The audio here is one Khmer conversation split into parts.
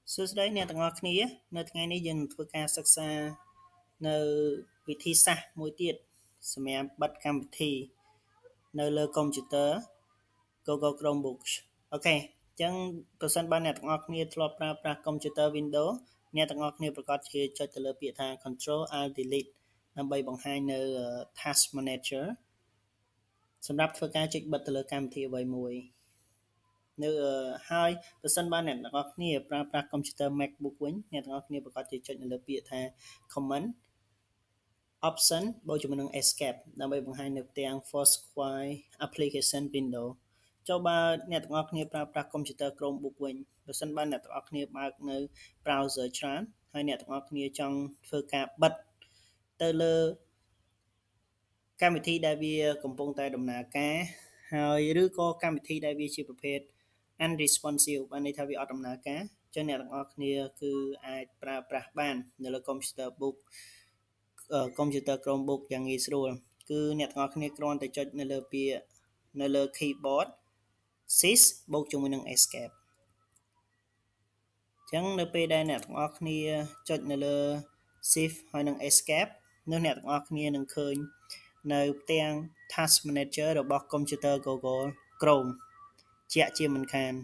សួស្តីអ្នកទាំងអស់គ្នានៅថ្ងៃនេះយើងនឹងធ្វើការសិក្សានៅវិធីសាស្ត្រមួយទៀតសម្រាប់បិទកម្មវិធីនៅលើកុំព្យូទ័រ Google Chromebooks អូខេអញ្ចឹងប្រសិនបើអ្នកទាំងអស់គ្នាធ្លាប់ប្រើប្រាស់កុំព្យូទ័រ Windows អ្នកទាំងអស់គ្នាប្រកាសជាចុចទៅលើពាក្យថា Control Alt Delete ដើម្បីបង្ហាញនៅ Task Manager សម្រាប់ធ្វើការចុចបិទទៅលើកម្មវិធីអ្វីមួយនៅហើយប្រសិនបើអ្នកទាំងអស់គ្នាប្រើប្រាស់កុំព្យូទ័រ MacBook វិញអ្នកទាំងអស់គ្នាប្រកាសជាចុចនៅលើពាក្យថា Command Option បូកជាមួយនឹង Escape ដើម្បីបង្ហាញនៅផ្ទាំង Foursquare Application Window ចុះបើអ្នកទាំងអស់គ្នាប្រើប្រាស់កុំព្យូទ័រ Chromebook វិញប្រសិនបើអ្នកទាំងអស់គ្នាបើកនៅ browser ច្រើនហើយអ្នកទាំងអស់គ្នាចង់ធ្វើការបិទទៅលើកម្មវិធីដែលវាកំពុងតែដំណើរការហើយឬក៏កម្មវិធីដែលវាជាប្រភេទ unresponsive បានន័យថាវាអត់ដំណើរការចឹងអ្នកទាំងអស់គ្នាគឺអាចប្រើប្រាស់បាននៅលើកុំព្យូទ័រ Chromebook យ៉ាងងាយស្រួលគឺអ្នកទាំងអស់គ្នាគ្រាន់តែចុចនៅលើពាក្យនៅលើ keyboard Shift បូកជាមួយនឹង Escape ចឹងនៅពេលដែលអ្នកទាំងអស់គ្នាចុចនៅលើ Shift ហើយនឹង Escape នោះអ្នកទាំងអស់គ្នានឹងឃើញនៅផ្ទាំង Task Manager របស់កុំព្យូទ័រ Google Chrome ជាក់ជាមិនខាន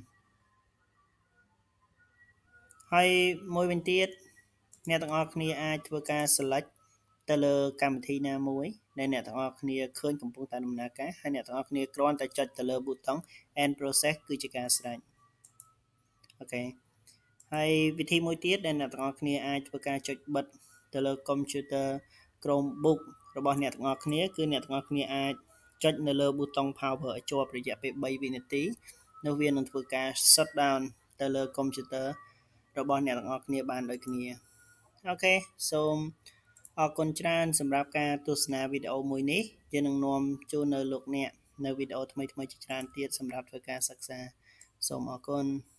ហើយមួយវិញទៀតអ្នកទាំងអស់គ្នាអាចធ្វើការ select ទៅលើកម្មវិធីណាមួយដែលអ្នកទាំងអស់គ្នាឃើញកំពុងតែដំណើរការហើយអ្នកទាំងអស់គ្នាគ្រាន់តែចុចទៅលើ button End Process គឺជាការស្រេចអូខេហើយវិធីមួយទៀតដែលអ្នកទាំងអស់គ្នាអាចធ្វើការចុចបិទទៅលើកុំព្យូទ័រ Chromebook របស់អ្នកទាំងអស់គ្នាគឺអ្នកទាំងអស់គ្នាអាចចុចនៅលើ button Power ឲ្យជាប់រយៈពេល3វិនាទីនោះវានឹងធ្វើការ shut down ទៅលើកុំព្យូទ័ររបស់អ្នកទាំងអស់គ្នាបានដូចគ្នាអូខេសូមអរគុណច្រើនសម្រាប់ការទស្សនាវីដេអូមួយនេះយើងនឹងនាំជូននៅលោកអ្នកនៅវីដេអូថ្មីៗជាច្រើនទៀតសម្រាប់ធ្វើការសិក្សាសូមអរគុណ